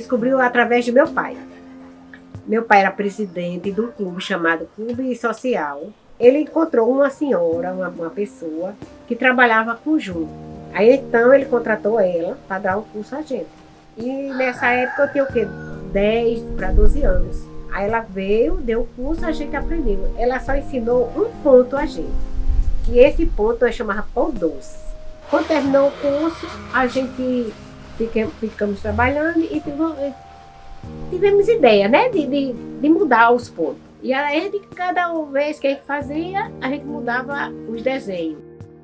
descobriu através de meu pai. Meu pai era presidente de um clube chamado Clube Social. Ele encontrou uma senhora, uma pessoa, que trabalhava com junco. Aí então ele contratou ela para dar um curso a gente. E nessa época eu tinha o quê? 10 para 12 anos. Aí ela veio, deu o curso, a gente aprendeu. Ela só ensinou um ponto a gente. Que esse ponto eu chamava pão doce. Quando terminou o curso, a gente ficamos trabalhando e tivemos ideia, né, de mudar os pontos. E aí, cada vez que a gente fazia, a gente mudava os desenhos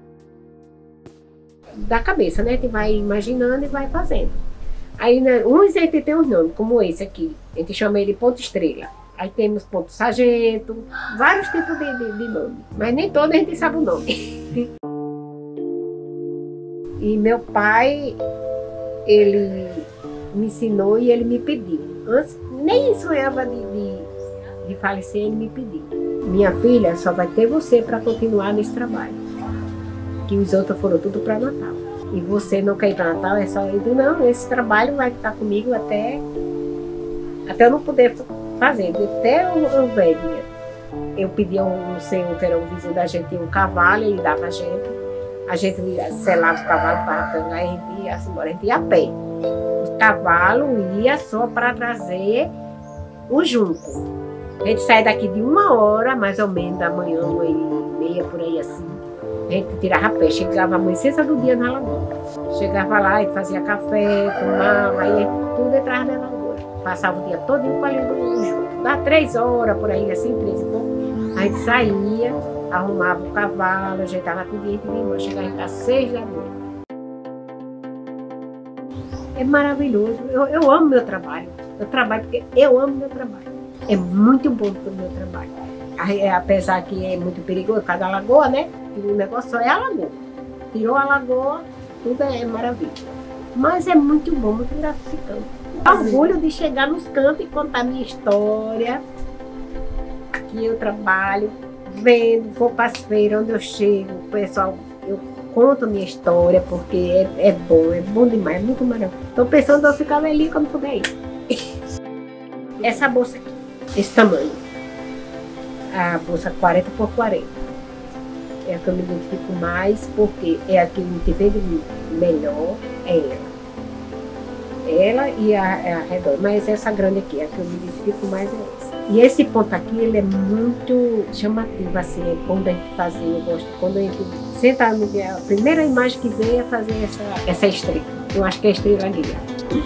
da cabeça, né? A gente vai imaginando e vai fazendo. Aí, né, uns a gente tem uns nomes, como esse aqui. A gente chama ele ponto estrela. Aí temos ponto sargento, vários tipos de nome. Mas nem todo a gente sabe o nome. E meu pai, ele me ensinou e ele me pediu. Antes, nem sonhava de falecer, ele me pediu. Minha filha, só vai ter você para continuar nesse trabalho. Que os outros foram tudo para Natal. E você não quer ir para Natal, é só eu digo, não, esse trabalho vai estar comigo até eu não poder fazer, até eu velhinha. Eu pedi a um senhor que era um vizinho da gente, um cavalo, ele dava a gente selava o cavalo para pegar, a gente ia embora, a gente ia a pé. O cavalo ia só para trazer o junco. A gente sai daqui de 1h, mais ou menos, da manhã, 1h30, por aí assim. A gente tirava a pé, chegava amanhecer do dia na lagoa. Chegava lá e fazia café, tomava, aí tudo atrás da lagoa. Passava o dia todo colhendo o junco. Dá 3h, por aí assim, 3 e pouco. A gente saía, arrumava o cavalo, ajeitava tudo e ia embora. Chegava em casa 6 da noite. É maravilhoso. Eu amo meu trabalho. Eu trabalho porque eu amo meu trabalho. É muito bom o meu trabalho. Apesar que é muito perigoso, por causa da lagoa, né? O negócio só é a lagoa. Tirou a lagoa, tudo é maravilha. Mas é muito bom, muito gratificante. Orgulho de chegar nos cantos e contar minha história. Que eu trabalho, vendo, vou para as feiras, onde eu chego, o pessoal, eu conto minha história, porque é bom demais, é muito maravilhoso. Estou pensando em eu ficar velhinha quando puder ir. Essa bolsa aqui, esse tamanho. A bolsa 40 por 40. É a que eu me identifico mais, porque é a que me vende melhor, é ela. Ela e a redonda, mas essa grande aqui, a que eu me identifico mais é essa. E esse ponto aqui, ele é muito chamativo, assim, é bom da gente fazer. Eu gosto quando a gente senta no dia, a primeira imagem que vem é fazer essa estrela. Eu acho que é a estrela guia.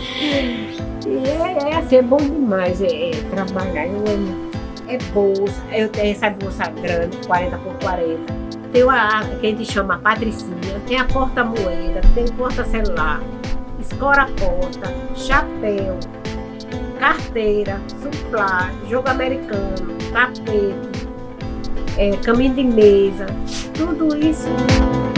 E assim, é bom demais trabalhar. Eu amo. É bolsa, eu tenho essa bolsa grande, 40 por 40. Tem a que a gente chama patricinha, tem a porta-moeda, tem porta-celular, escora-porta, chapéu, carteira, suplá, jogo americano, tapete, caminho de mesa, tudo isso.